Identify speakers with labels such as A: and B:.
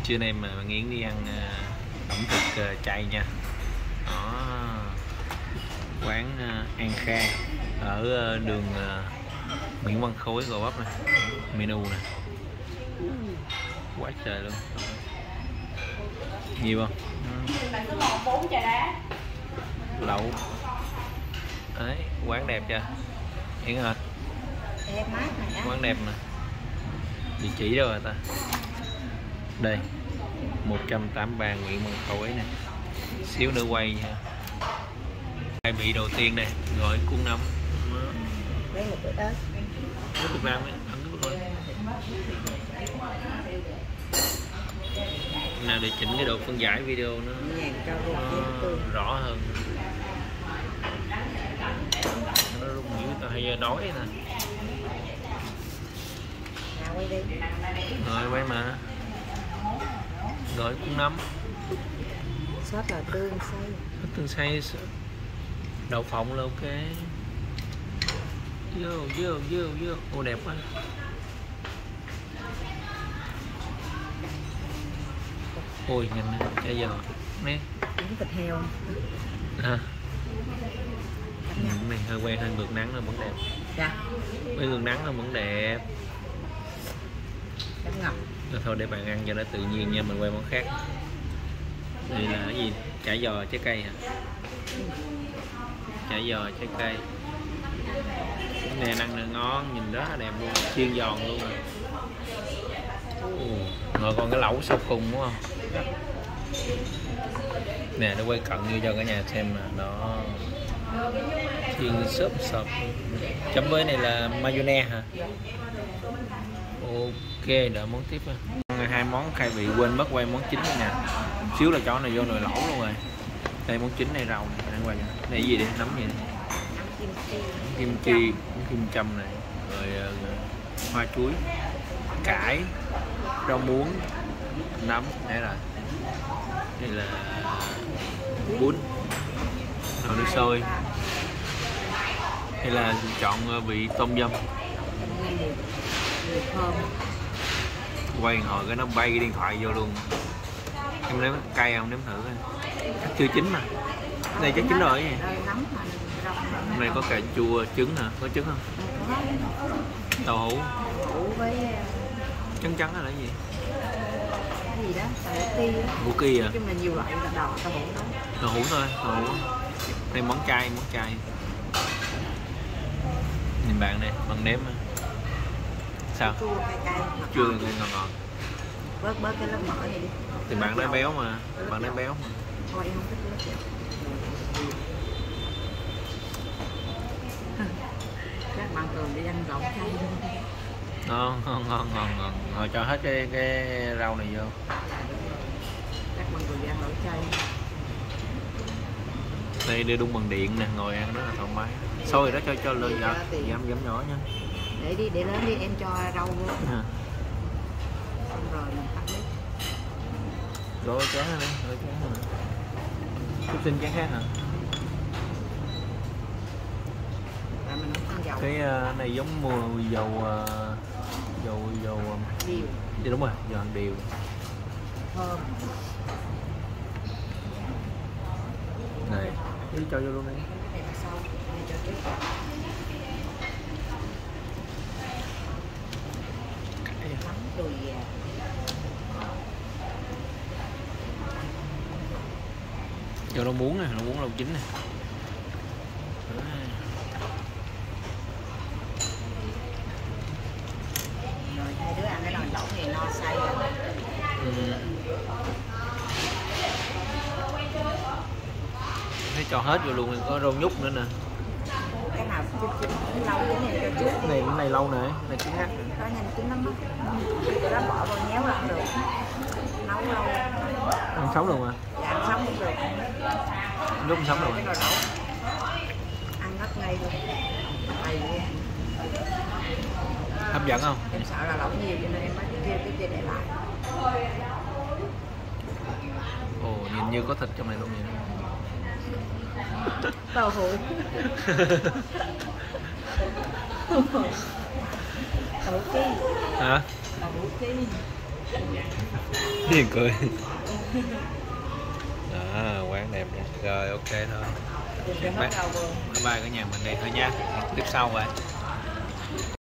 A: Trưa nay mà Nghiến đi ăn ẩm thực chay nha. Đó, quán An Khang ở đường Nguyễn Văn Khối, Gò Vấp này. Menu nè, quá trời luôn. Nhiều không? Lẩu. Đấy, quán đẹp chưa? Yến ơi, quán đẹp nè. Địa chỉ đâu rồi ta? Đây, 183 Nguyễn Văn Khối nè. Xíu nữa quay nha. Khai vị đầu tiên nè, gọi cuốn nấm.
B: Lấy một bữa ớt.
A: Việt Nam ấy, ăn nước thôi. Nào để chỉnh cái độ phân giải video nó rõ hơn. Nó rung dữ, tao hay đói nè.
B: Quay đi.
A: Rồi quay mà. Rồi cuốn nấm.
B: Sốt là tương xay.
A: Tương xay, đậu phộng là ok. Vô. Ô đẹp quá. Ôi nhanh nè, chả giò nè.
B: Miếng thịt heo.
A: À. Này hơi quen, hơi ngược nắng là vẫn đẹp.
B: Dạ.
A: Với ngược nắng là vẫn đẹp.
B: Đấm ngọc.
A: Thôi để bạn ăn cho nó tự nhiên nha, mình quay món khác. Đây là cái gì? Chả giò trái cây hả? Chả giò trái cây. Cái này ăn là ngon, nhìn rất là đẹp luôn, chiên giòn luôn. Rồi còn cái lẩu sau cùng đúng không? Nè, nó quay cận vô cho cả nhà xem nè, đó. Chiên xốp sọp. Chấm với này là mayonnaise hả? Ok, đợi món tiếp nha. Hai món khai vị quên mất quay món chính nha. Xíu là cho này vô nồi lẩu luôn rồi. Đây món chính này rau này, ăn qua nha. Này cái gì đây? Nấm gì đây? Kim chi, kim châm này, rồi hoa chuối, cải, rau muống, nấm, đây là bún, rồi nước sôi, hay là chọn vị tôm dâm. Quay hồi cái nó bay cái điện thoại vô luôn. Em nếm cay không, nếm thử coi. Chưa chín mà. Đây chắc chín rồi gì? Hôm nay có cà chua, trứng hả? Có trứng không? Tàu hũ. Trắng trắng là cái gì?
B: Cái gì đó? Tàu
A: hũ ki à?
B: Chung là nhiều loại đầu tàu hũ đó.
A: Tàu hũ thôi, tàu hũ. Đây món chay, Nhìn bạn này, bạn nếm à. Sao?
B: Chua cay.
A: Chua ngọt.
B: Bớt cái lớp mỡ này đi.
A: Thì bạn nói béo mà, bạn nói béo mà.
B: Thôi em không thích lớp dầu. Các bạn thường đi ăn lẩu chay luôn.
A: Ngon. Rồi cho hết cái rau này vô.
B: Các bạn thường đi ăn lẩu chay.
A: Đây đi đun bằng điện nè, ngồi ăn rất là thoải mái. Xôi đó cho lên giảm nhỏ nha.
B: Để lớn đi, em cho rau vô. Xong rồi mình tắt bếp.
A: Rồi chén đi, chút xin chén khác hả?
B: Mình không ăn dầu.
A: Cái này giống mua dầu điều. Dạ đúng rồi, dầu ăn điều.
B: Thơm.
A: Này, cứ cho vô luôn đi.
B: Đùi gà.
A: Cho rau muống nè, rau muống rau chín nè.
B: Rồi hai đứa ăn cái nồi lẩu thì no say rồi.
A: Thấy cho hết vô luôn, có rau nhút nữa nè.
B: Cái nào chín lâu cái này cho trước.
A: Này lâu nè, này chín ngắt.
B: Có nhanh chín lắm á. Cái đó bỏ vào nhéo là ăn được. Nấu lâu.
A: Ăn sống luôn à?
B: Dạ, ăn sống cũng được.
A: Lúc ăn sống rồi.
B: Cái nồi lẩu. Ăn ngất ngay luôn. Đầy luôn.
A: Hấp dẫn không?
B: Em sợ là lẩu nhiều cho nên em mới kêu cái kia để lại.
A: Ồ, nhìn như có thịt trong này luôn vậy.
B: Tàu hũ. Tàu hũ ki.
A: Hả?
B: Tàu hũ ki.
A: Hiền cười. Đó, quán đẹp nha. Rồi ok thôi. Bye bye cả nhà mình đi thôi nha. Tiếp sau rồi.